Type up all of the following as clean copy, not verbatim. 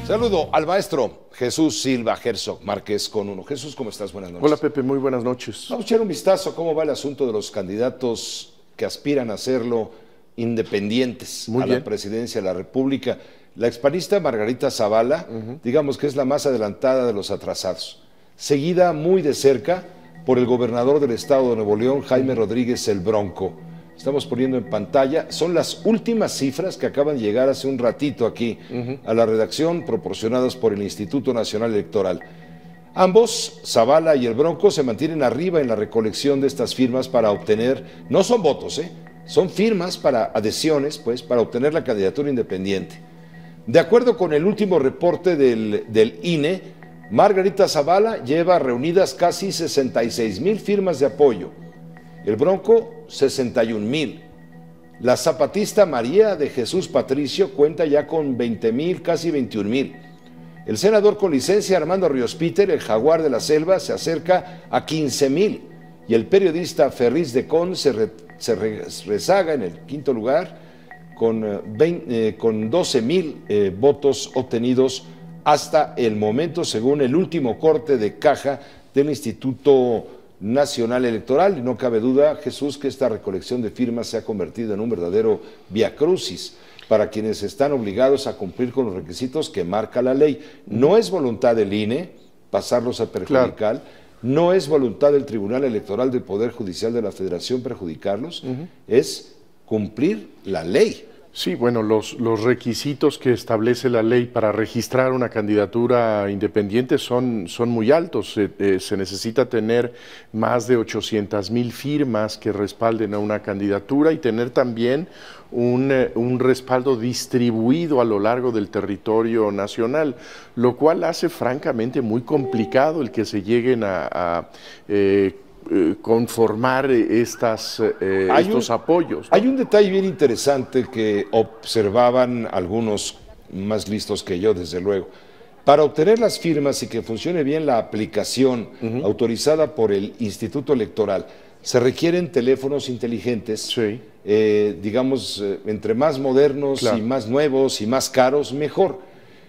Saludo al maestro Jesús Silva Herzog Márquez con uno. Jesús, ¿cómo estás? Buenas noches. Hola Pepe, muy buenas noches. Vamos a echar un vistazo a cómo va el asunto de los candidatos que aspiran a hacerlo independientes a la presidencia de la República. La expanista Margarita Zavala, digamos que es la más adelantada de los atrasados, seguida muy de cerca por el gobernador del estado de Nuevo León, Jaime Rodríguez el Bronco. Estamos poniendo en pantalla, son las últimas cifras que acaban de llegar hace un ratito aquí a la redacción, proporcionadas por el Instituto Nacional Electoral. Ambos, Zavala y el Bronco, se mantienen arriba en la recolección de estas firmas para obtener, no son votos, son firmas para adhesiones, pues, para obtener la candidatura independiente. De acuerdo con el último reporte del INE, Margarita Zavala lleva reunidas casi 66,000 firmas de apoyo. El Bronco, 61,000. La zapatista María de Jesús Patricio cuenta ya con 20,000, casi 21,000. El senador con licencia Armando Ríos Peter, el jaguar de la selva, se acerca a 15,000. Y el periodista Ferriz de Con se rezaga en el quinto lugar con 12,000 votos obtenidos hasta el momento, según el último corte de caja del Instituto Nacional Electoral. Y no cabe duda, Jesús, que esta recolección de firmas se ha convertido en un verdadero viacrucis para quienes están obligados a cumplir con los requisitos que marca la ley. No es voluntad del INE pasarlos a perjudicar, no es voluntad del Tribunal Electoral del Poder Judicial de la Federación perjudicarlos, es cumplir la ley. Sí, bueno, los requisitos que establece la ley para registrar una candidatura independiente son muy altos. Se necesita tener más de 800,000 firmas que respalden a una candidatura y tener también un respaldo distribuido a lo largo del territorio nacional, lo cual hace francamente muy complicado el que se lleguen a conformar estos apoyos, ¿no? Hay un detalle bien interesante que observaban algunos más listos que yo, desde luego. Para obtener las firmas y que funcione bien la aplicación autorizada por el Instituto Electoral, se requieren teléfonos inteligentes, digamos, entre más modernos y más nuevos y más caros, mejor.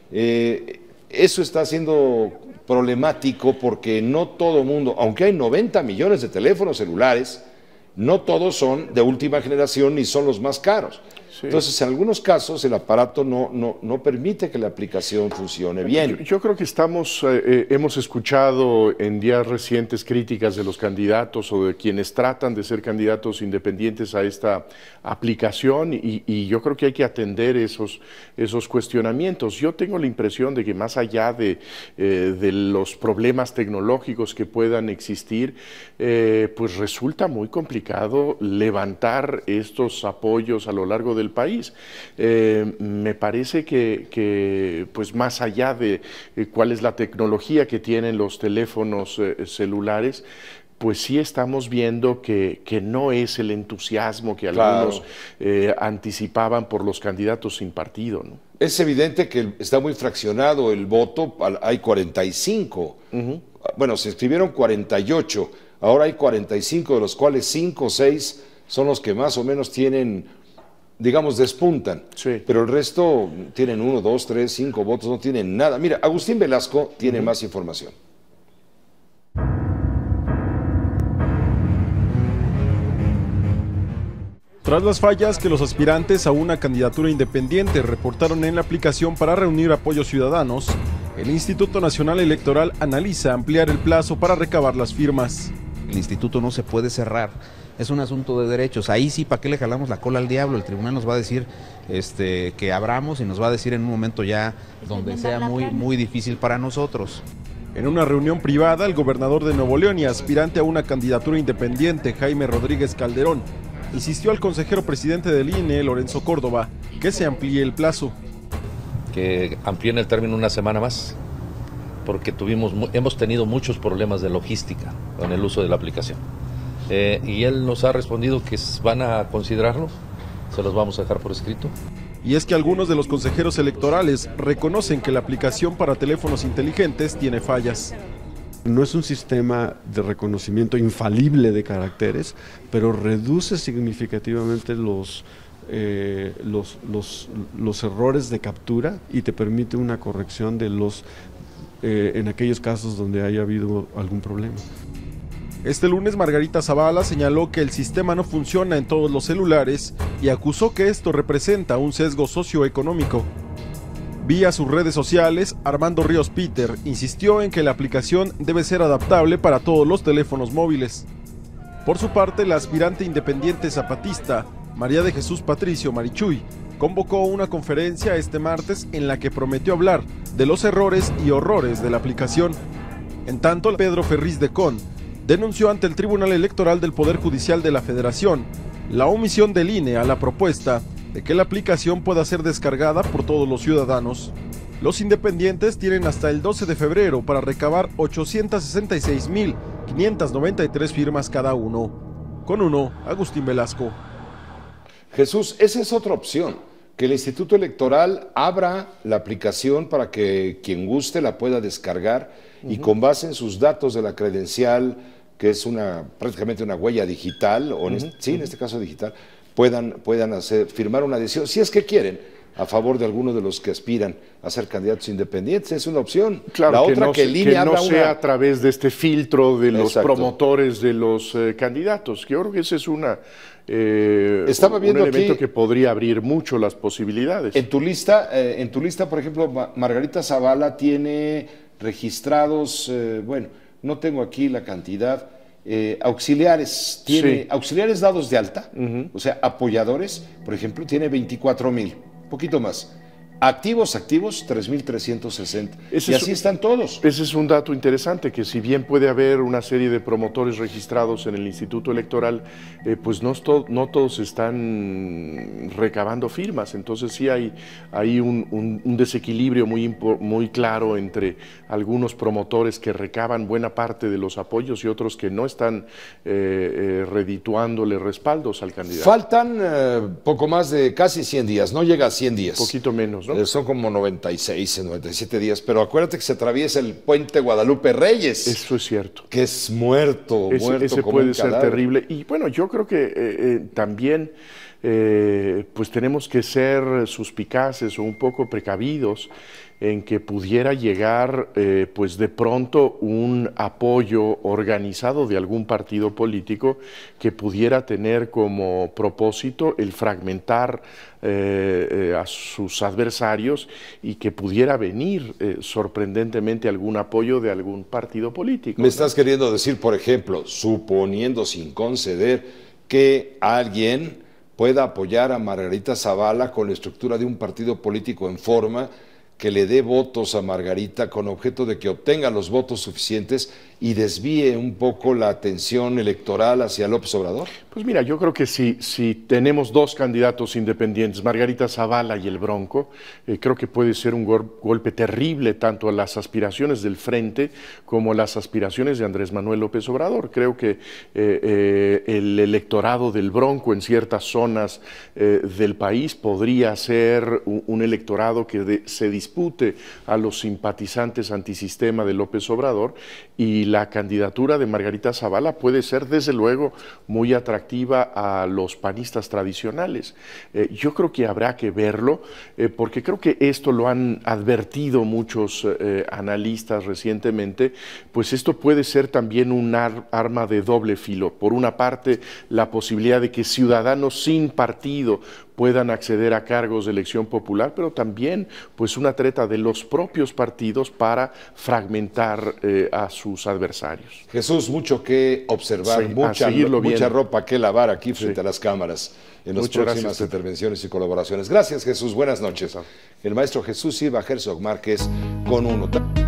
Eso está siendo problemático porque no todo mundo, aunque hay 90 millones de teléfonos celulares, no todos son de última generación ni son los más caros. Entonces, en algunos casos, el aparato no permite que la aplicación funcione bien. Yo creo que hemos escuchado en días recientes críticas de los candidatos o de quienes tratan de ser candidatos independientes a esta aplicación y yo creo que hay que atender esos cuestionamientos. Yo tengo la impresión de que más allá de los problemas tecnológicos que puedan existir, pues resulta muy complicado levantar estos apoyos a lo largo del país. Me parece que pues más allá de cuál es la tecnología que tienen los teléfonos celulares, pues sí estamos viendo que no es el entusiasmo que algunos anticipaban por los candidatos sin partido, ¿no? Es evidente que está muy fraccionado el voto, hay 45, bueno, se inscribieron 48, ahora hay 45, de los cuales 5 o 6 son los que más o menos tienen, digamos, despuntan, pero el resto tienen 1, 2, 3, 5 votos, no tienen nada. Mira, Agustín Velasco tiene más información. Tras las fallas que los aspirantes a una candidatura independiente reportaron en la aplicación para reunir apoyos ciudadanos, el Instituto Nacional Electoral analiza ampliar el plazo para recabar las firmas. El instituto no se puede cerrar, es un asunto de derechos. Ahí sí, ¿para qué le jalamos la cola al diablo? El tribunal nos va a decir que abramos y nos va a decir en un momento ya donde sea muy difícil para nosotros. En una reunión privada, el gobernador de Nuevo León y aspirante a una candidatura independiente, Jaime Rodríguez Calderón, insistió al consejero presidente del INE, Lorenzo Córdoba, que se amplíe el plazo. Que amplíen el término una semana más, porque hemos tenido muchos problemas de logística con el uso de la aplicación. Y él nos ha respondido que van a considerarlo, se los vamos a dejar por escrito. Y es que algunos de los consejeros electorales reconocen que la aplicación para teléfonos inteligentes tiene fallas. No es un sistema de reconocimiento infalible de caracteres, pero reduce significativamente los errores de captura y te permite una corrección de en aquellos casos donde haya habido algún problema. Este lunes Margarita Zavala señaló que el sistema no funciona en todos los celulares y acusó que esto representa un sesgo socioeconómico. Vía sus redes sociales, Armando Ríos Peter insistió en que la aplicación debe ser adaptable para todos los teléfonos móviles. Por su parte, la aspirante independiente zapatista, María de Jesús Patricio Marichuy, convocó una conferencia este martes en la que prometió hablar de los errores y horrores de la aplicación. En tanto, Pedro Ferriz de Con denunció ante el Tribunal Electoral del Poder Judicial de la Federación la omisión del INE a la propuesta de que la aplicación pueda ser descargada por todos los ciudadanos. Los independientes tienen hasta el 12 de febrero para recabar 866,593 firmas cada uno. Con uno, Agustín Velasco. Jesús, esa es otra opción, que el Instituto Electoral abra la aplicación para que quien guste la pueda descargar y con base en sus datos de la credencial, que es prácticamente una huella digital, o en este caso digital, puedan firmar una adhesión, si es que quieren, a favor de algunos de los que aspiran a ser candidatos independientes. Es una opción. Claro, la otra que el INE no sea a través de este filtro de los promotores de los candidatos. Yo creo que ese es un elemento que podría abrir mucho las posibilidades. En tu lista, por ejemplo, Margarita Zavala tiene registrados, bueno, no tengo aquí la cantidad, auxiliares, tiene auxiliares dados de alta, o sea, apoyadores, por ejemplo, tiene 24,000, poquito más. Activos, 3,360. Y así están todos. Ese es un dato interesante, que si bien puede haber una serie de promotores registrados en el Instituto Electoral, pues no todos están recabando firmas. Entonces sí hay un desequilibrio muy claro entre algunos promotores que recaban buena parte de los apoyos y otros que no están redituándole respaldos al candidato. Faltan poco más de casi 100 días, no llega a 100 días. Poquito menos, ¿no? Son como 96, 97 días, pero acuérdate que se atraviesa el puente Guadalupe Reyes. Eso es cierto. Que es muerto ese como puede ser terrible. Y bueno, yo creo que también pues tenemos que ser suspicaces o un poco precavidos en que pudiera llegar pues de pronto un apoyo organizado de algún partido político que pudiera tener como propósito el fragmentar a sus adversarios y que pudiera venir sorprendentemente algún apoyo de algún partido político. Me estás queriendo decir, por ejemplo, suponiendo sin conceder que alguien pueda apoyar a Margarita Zavala con la estructura de un partido político en forma que le dé votos a Margarita con objeto de que obtenga los votos suficientes y desvíe un poco la atención electoral hacia López Obrador? Pues mira, yo creo que si tenemos dos candidatos independientes, Margarita Zavala y el Bronco, creo que puede ser un golpe terrible tanto a las aspiraciones del Frente como a las aspiraciones de Andrés Manuel López Obrador. Creo que el electorado del Bronco en ciertas zonas del país podría ser un electorado que se dispute a los simpatizantes antisistema de López Obrador, y la candidatura de Margarita Zavala puede ser desde luego muy atractiva a los panistas tradicionales. Yo creo que habrá que verlo, porque creo que esto lo han advertido muchos analistas recientemente, pues esto puede ser también un arma de doble filo. Por una parte, la posibilidad de que ciudadanos sin partido puedan acceder a cargos de elección popular, pero también pues una treta de los propios partidos para fragmentar a sus adversarios. Jesús, mucho que observar, Sí, mucha ropa que lavar aquí frente a las cámaras en las próximas intervenciones y colaboraciones. Gracias, Jesús, buenas noches. El maestro Jesús Silva Herzog Márquez con uno.